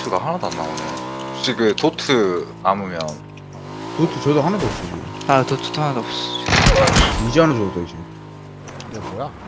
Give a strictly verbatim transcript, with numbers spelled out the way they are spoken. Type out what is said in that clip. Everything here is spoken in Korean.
도트가 하나도 안 나오네. 혹시 그 도트 남으면 도트 저도 하나도 없어 지금. 아 도트 하나도 없어. 이제 하나 줘도 돼 지금. 이게 뭐야?